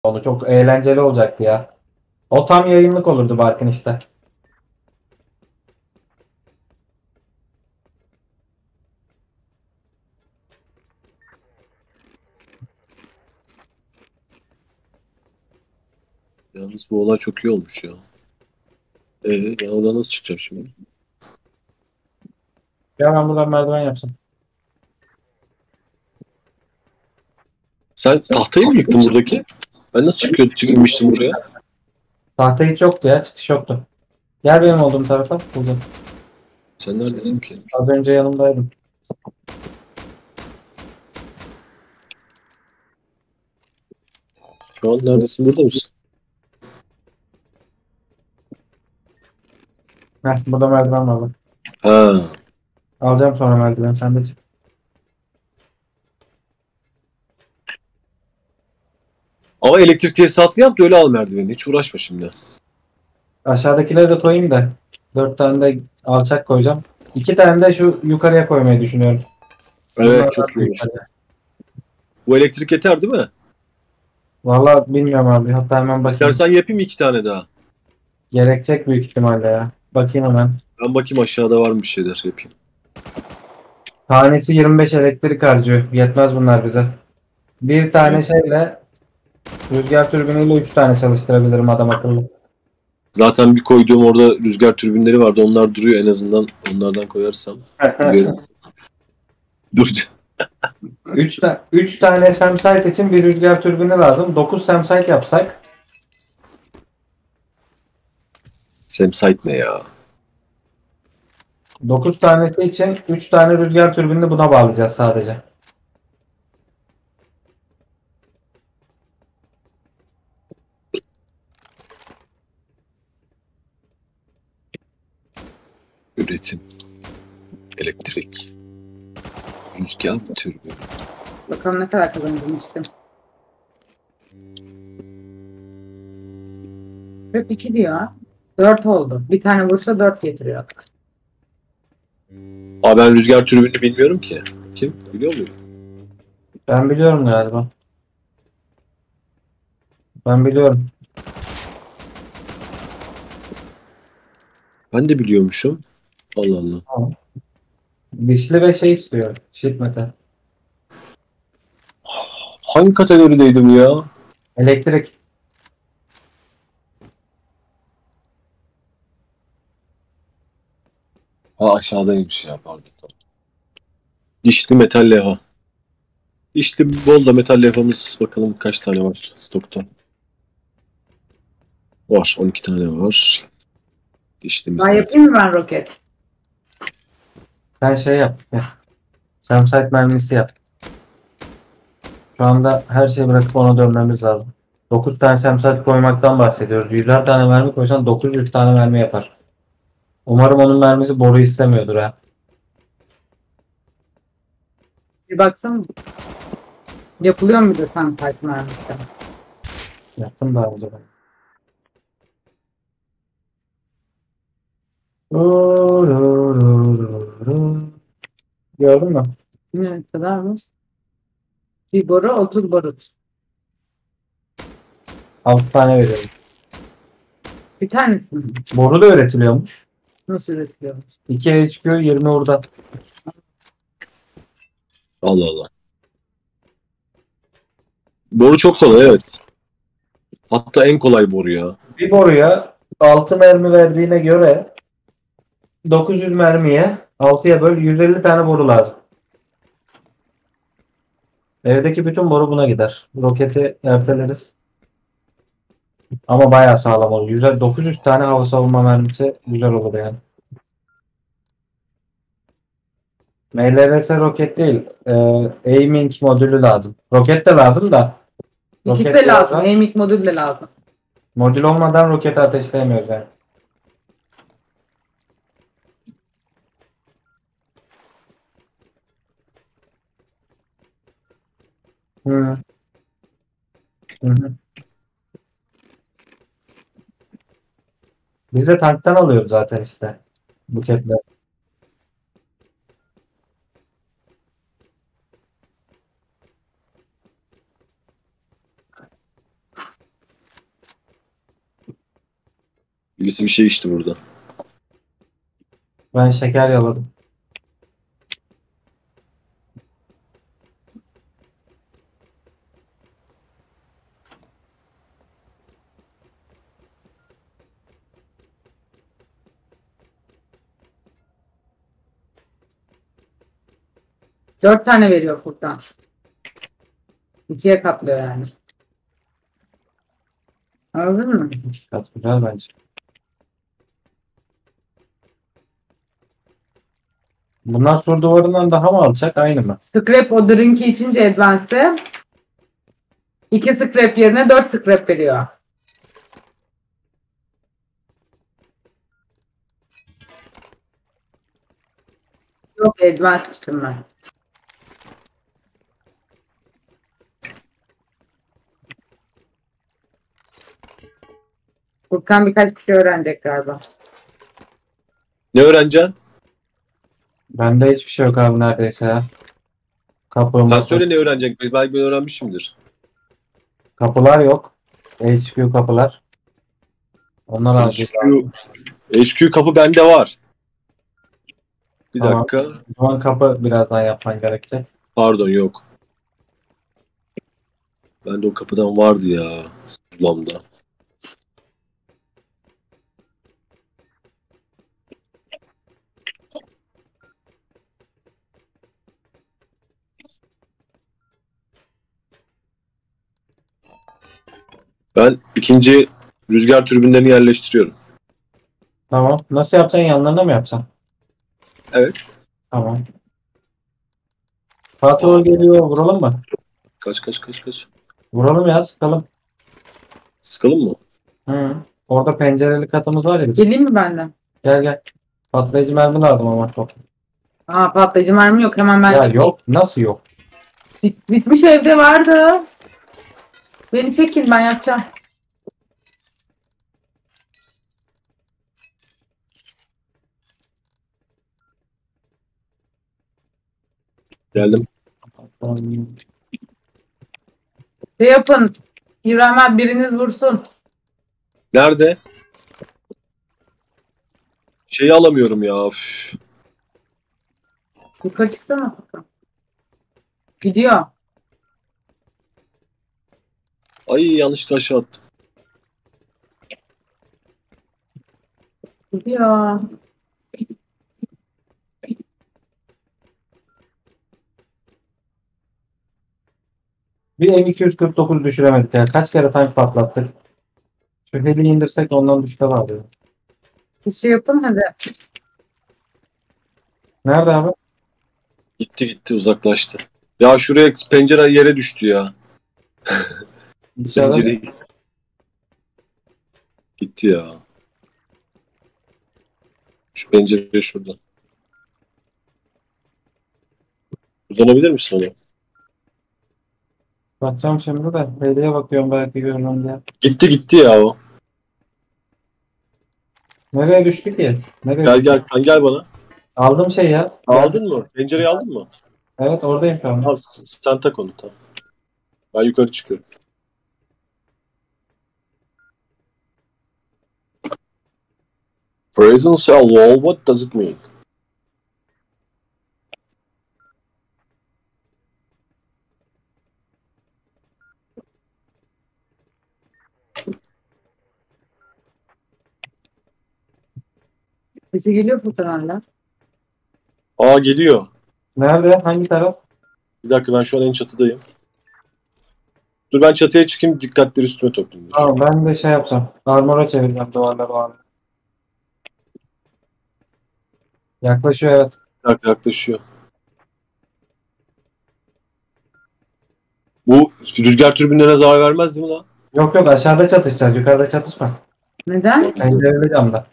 Onu çok eğlenceli olacaktı ya. O tam yayınlık olurdu Barkın işte. Yalnız bu olay çok iyi olmuş ya. Ben oradan nasıl çıkacağım şimdi? Ya ben buradan merdiven yapsam. Sen tahtayı mı yıktın buradaki? Ben nasıl çıkmıştım buraya? Tahta hiç yoktu ya. Çıkış yoktu. Gel benim olduğum tarafa. Buldum. Sen neredesin ki? Az önce yanımdaydım. Şu an neredesin? Burada mısın? Burada merdiven var bak. Ha. Alacağım sonra merdiven. Sen de çık. Ama elektrik tesisatı yap da öyle al merdiveni. Hiç uğraşma şimdi. Aşağıdakileri de koyayım da. 4 tane de alçak koyacağım. 2 tane de şu yukarıya koymayı düşünüyorum. Evet, Bunlardan çok da iyi olur. yukarıya. Bu elektrik yeter değil mi? Valla bilmiyorum abi. Hatta hemen bakayım. İstersen yapayım 2 tane daha. Gerekecek büyük ihtimalle ya. Bakayım hemen. Ben bakayım aşağıda var mı bir şeyler yapayım. Tanesi 25 elektrik harcıyor. Yetmez bunlar bize. Bir tane Evet. şeyle rüzgar türbiniyle 3 tane çalıştırabilirim adam akıllı. Zaten bir koyduğum orada rüzgar türbinleri vardı. Onlar duruyor, en azından onlardan koyarsam. Dur. 3 tane SEM için bir rüzgar türbini lazım. 9 SEM yapsak Semsite ne ya? 9 tanesi için 3 tane rüzgar türbinini buna bağlayacağız sadece. Üretim, elektrik, rüzgar türbini. Bakalım ne kadar kazanabilmiştim. 42 diyor. 4 oldu. Bir tane vursa 4 getiriyor. Aa, ben rüzgar türbinini bilmiyorum ki. Kim? Biliyor muyum? Ben biliyorum galiba. Ben biliyorum. Ben de biliyormuşum. Allah Allah. Tamam. Dişli ve şey istiyor. Sheet metal. Hangi kategorideydim ya? Elektrik. Ha, aşağıdaymış ya, pardon. Tamam. Dişli metal levha. Dişli bol da metal levhamız, bakalım kaç tane var stokta. Var, 12 tane var. Dişlimiz Daha de. yapayım mı ben roket? Sen şey yap. SEM mermisi yap. Şu anda her şeyi bırakıp ona dönmemiz lazım. 9 tane SEM koymaktan bahsediyoruz. 100'er tane mermi koysan 900 tane mermi yapar. Umarım onun mermisi boru istemiyordur ha. Bir baksana. Yapılıyor muydu tam park mermisi? Yaptım daha önce ben. Gördün mü? Ne kadarmış? Bir boru 30 barut. 6 tane veriyorum. Bir tanesi mi? Boru da üretiliyormuş. Nasıl üretiliyormuş? 2'ye çıkıyor 20 oradan. Allah Allah. Boru çok kolay, evet. Hatta en kolay boru ya. Bir boruya 6 mermi verdiğine göre 900 mermiye 6'ya böl 150 tane boru lazım. Evdeki bütün boru buna gider. Roketi erteleriz. Ama bayağı sağlam olur. 900 tane hava savunma mermisi güzel olur yani. MLRS roket değil. Aiming modülü lazım. Roket de lazım da. İkisi Roket de lazım. olmadan- Aiming modül de lazım. Modül olmadan roketi ateşleyemiyoruz yani. Hı. Hı hı. Biz de tanktan alıyoruz zaten işte. Buketler. Birisi bir şey içti burada. Ben şeker yaladım. Dört tane veriyor Furkan. İkiye katlıyor yani. Anladın mı? Kat güzel bence. Bunlar sur duvarından daha mı alçak? Aynı mı? Scrap o drink'i içince Advance'de 2 scrap yerine 4 scrap veriyor. Yok Advance içtim ben. Furkan birkaç bir şey öğrenecek galiba. Ne öğreneceksin? Bende hiçbir şey yok abi neredeyse ya. Kapı, Sen masa- söyle ne öğrenecek. Belki ben öğrenmişimdir. Kapılar yok. HQ kapılar. Onlar aldı. HQ kapı bende var. Bir Tamam. dakika. Şu an kapı birazdan yapman gerekecek. Pardon yok. Bende o kapıdan vardı ya. Zulamda. Ben ikinci rüzgar türbinlerini yerleştiriyorum. Tamam. Nasıl yapacaksın? Yanlarına mı yapacaksın? Evet. Tamam. Fatih geliyor. Vuralım mı? Kaç. Vuralım ya. Sıkalım. Sıkalım mı? Hı. Orada pencereli katımız var ya. Geleyim mi benden? Gel gel. Patlayıcı mermi lazım ama çok. Aa patlayıcı mermi yok hemen ben Ya yapayım. yok. Nasıl yok? Bitmiş evde vardı. Beni çekin ben yapacağım. Geldim. Ne yapın? İbrahim abi biriniz vursun. Nerede? Şeyi alamıyorum ya. Üf. Yukarı çıksana Furkan. Gidiyor. Ay yanlışlıkla aşağı attım. Gidiyor. Bir M249 düşüremedik ya. Kaç kere tank patlattık. Şu heli indirsek ondan düşük vardı. Siz şey yapın hadi. Nerede abi? Gitti uzaklaştı. Ya şuraya pencere yere düştü ya. İnşallah. Pencere gitti ya. Şu pencere şurada. Uzanabilir misin ona? Bakacağım şimdi de. Heliye bakıyorum belki görmem diye. Gitti ya o. Nereye düştü ki? Nereye Gel düştü? sen gel bana. Aldım şey ya. Aldın mı? Pencereyi aldın mı? Evet oradayım şu an. Al sen tak onu tamam. Ben yukarı çıkıyorum. Present cell wall, what does it mean? Sesi geliyor Furkan hala. Aa geliyor. Nerede? Hangi taraf? Bir dakika ben şu an en çatıdayım. Dur ben çatıya çıkayım dikkatleri üstüme toplayayım. Tamam ben de şey yapacağım. Armora çevireceğim duvarları. Yaklaşıyor evet. Bir dakika yaklaşıyor. Bu rüzgar türbinlerine zarar vermez değil mi lan? Yok yok aşağıda çatışacağız. Yukarıda çatışma. Neden? Pencereli camda.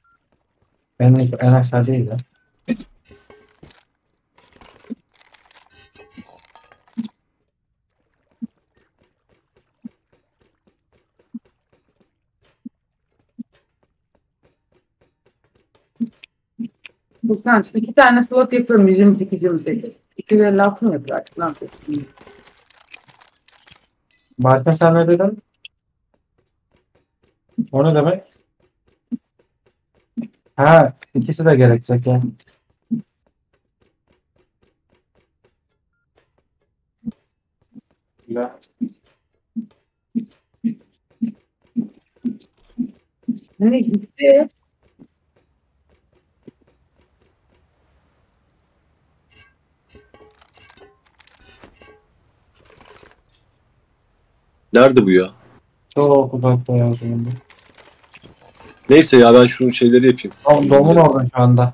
En aşağı değil ya. Furkan 2 tane slot yapıyorum 128-28. 256 mı yapıyor artık? Ne yapıyorsun? Barkın sen ne dedin? O ne demek? Ha, ikisi de gerekecek yani. Güzel. Ne gitti? Nerede bu ya? Çok uzakta ya şimdi. Neyse ya ben şu şeyleri yapayım. Domun orada şu anda.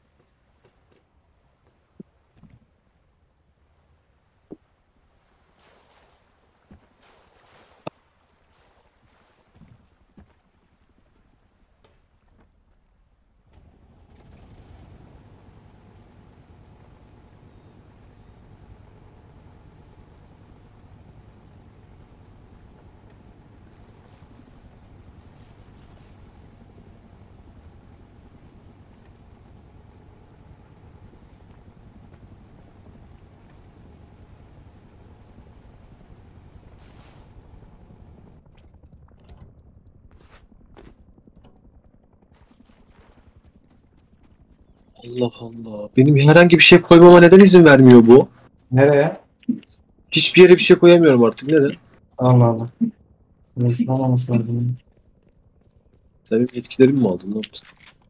Allah Allah. Benim herhangi bir şey koymama neden izin vermiyor bu? Nereye? Hiçbir yere bir şey koyamıyorum artık. Neden? Allah Allah. Böyle bir şey olmaması lazım. Sen benim yetkilerimi mi aldın? Ne yaptın?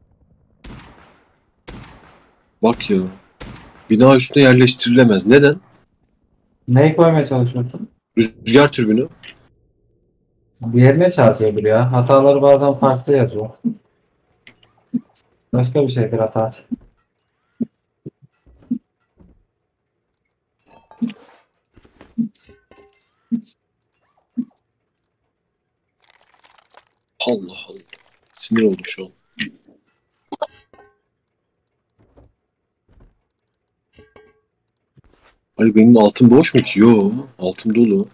Bak ya. Bina üstüne yerleştirilemez. Neden? Neyi koymaya çalışıyorsun? Rüzgar türbünü. Diğerine çarpıyordur ya. Hataları bazen farklı yazıyor. Başka bir şeydir hata. Allah Allah. Sinir oldum şu an. Ay benim altım boş mu ki? Yo. Altım dolu.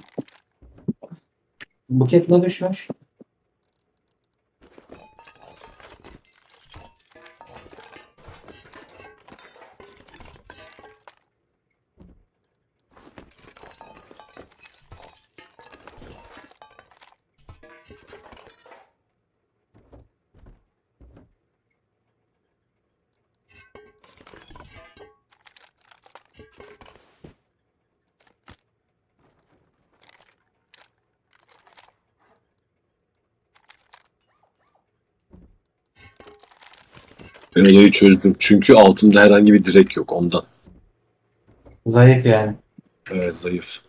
Buket ne düşmüş? Ben olayı çözdüm. Çünkü altımda herhangi bir direk yok ondan. Zayıf yani. Evet zayıf.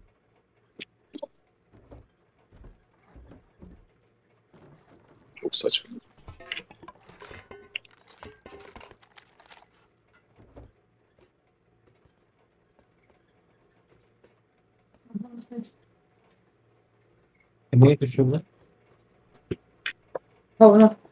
Çok saçma. Niye düşürdü? Kavanoz